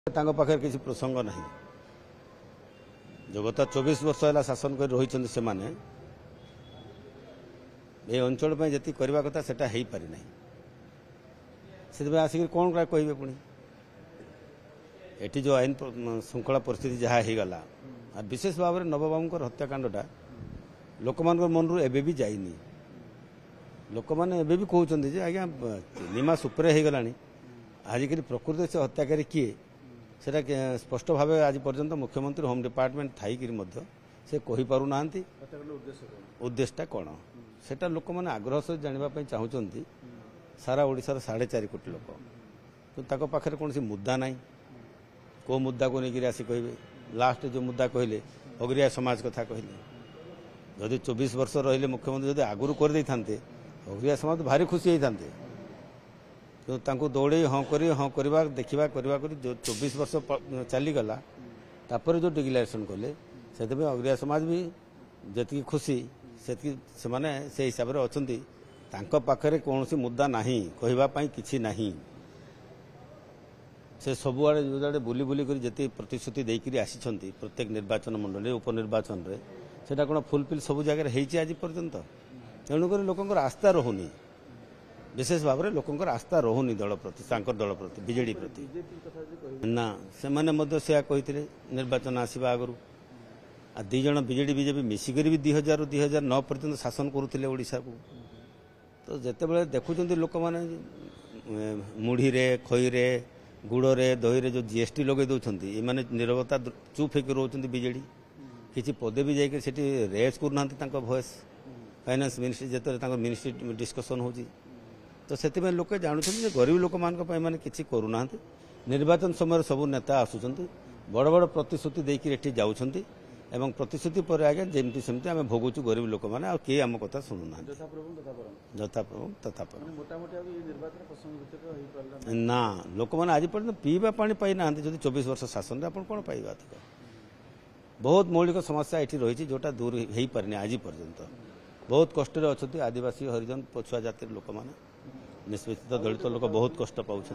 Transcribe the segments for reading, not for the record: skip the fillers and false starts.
पाखे किसी प्रसंग ना जो गत 24 वर्ष है शासन कर रही ये अंचल जी करने कथा से हो पारि ना से आसिक कौन कहे पुणी एटी जो आईन श्रृंखला परिस्थिति जहाँ हो गला विशेष भाव में नवबाबू हत्याकांडटा लोक मान मन रू एबे भी जाइनी लोक मैंने भी कहते आज्ञा 3 मास उपरे हो गला आजिक प्रकृति से हत्याकारी किए सेटा स्पष्ट भाव आज पर्यंत मुख्यमंत्री होम डिपार्टमेंट थी से कही पारु ना उद्देश्यटा कौन सेटा लोक मैंने आग्रह से जानवाई चाहते सारा ओडिशार 4.5 कोटी लोक तो पाखे कौन मुद्दा ना को मुद्दा को लेकर आसी कहे लास्ट जो मुद्दा कहले अगरिया समाज कथा कहले जदि 24 वर्ष रहिले मुख्यमंत्री जदि आगुरी कर दे थांते अगरिया समाज तो भारी खुशी होते तो दौड़े हाँ करवा देखा करवा जो 24 वर्ष चलीगला तापर जो डिक्लेरेशन कले से अगरिया समाज भी जी खुशी से माने से हिसाब से अच्छा पाखे कौन मुद्दा ना कहवाई कि ना से सबुआड़े जो आड़े बुली बुली कर जी प्रतिश्रुति देकर आसी प्रत्येक निर्वाचन मंडल उपनिर्वाचन से कौन फुलफिल सब जगह आज पर्यंत तेणुक लोक आस्था रोनी विशेष भाव में लोकंर आस्था रोनी दल प्रति दल प्रति बीजेडी प्रति ना से कहते निर्वाचन आसवा आगु आ 2 जन बीजेडी बीजेपी मिसिकर भी 2000 ରୁ 2009 पर्यंत शासन करुले ओडिशा को तो जिते देखुं लोक मैंने मुढ़ी खईरे गुड़े दही जो जीएसटी लगे दौरान ये निरवता चुप होकर रोच बीजेडी किसी पदे भी जाकर रेज करना भॉइस फाइनेंस मिनिस्ट्री जो मिनिस्ट्री डिस्कसन हो तो से लोक जानते गरीब लोक मैंने किसी करूना निर्वाचन समय सब नेता आसुंच बड़ बड़ प्रतिश्रुति देकर ये जाऊँच एवं प्रतिश्रुति पर आगे जमती सेमती आम भोगुचु गरीब लोक मैंने किए आम कथा शुणुना तथा ना लोक मैंने आज पर्यटन पीवा पानी पाई ना जो 24 वर्ष शासन आप कौन पाइबा बहुत मौलिक समस्या ये रही जोटा दूर हो पारे आज पर्यंत बहुत कष्ट अच्छा आदिवासी हरिजन पछुआ जाति लोक मैंने निष्पेषित दलित लोक बहुत कष्ट पाँच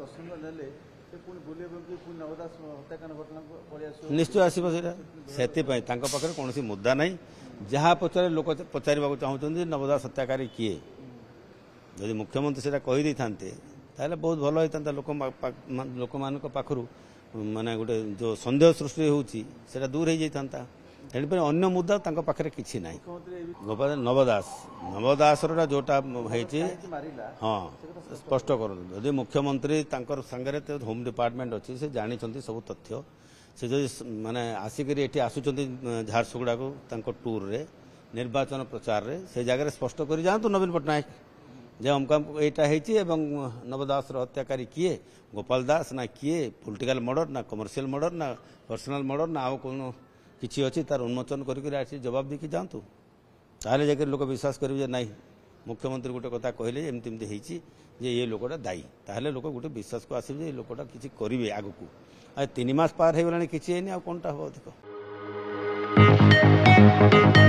निश्चय आसो से पाखे कौन मुद्दा ना जहाँ पचारे लोक पचार चाहते नवदास हत्याकारी किए जदि मुख्यमंत्री से कहीदे था बहुत भल होता लोक मान पाखु माने गोटे जो सन्देह सृष्टि होता दूर हो जाता तेणुप अन्य मुद्दा पाखे किसी ना नवदास नवदासर जोटा हाँ स्पष्ट कर जदि मुख्यमंत्री सांगे होम डिपार्टमेंट अच्छी से जानते सब तथ्य से जो माने आसिक ये आसुँच झारसुगुड़ा को टूर रे निर्वाचन प्रचार रे से जगह स्पष्ट कर जातु नवीन पट्टनायक जे हमका यहाँ नवदास हत्याकारी किए गोपाल दास ना किए पॉलिटिकल मर्डर ना कमर्शियल मर्डर ना पर्सनल मर्डर ना आउ कौन किसी अच्छी तार उन्मोचन करके जवाब देकी जातु ताले जाकर लोक विश्वास करेंगे ना मुख्यमंत्री गोटे कथा कहले एमती होती ये लोकटा दायी ताहले लोक गोटे विश्वास को आसवे लोकटा किसी करेंगे आगु को 3 मास पार हो गला किसी कौनटा हम अधिक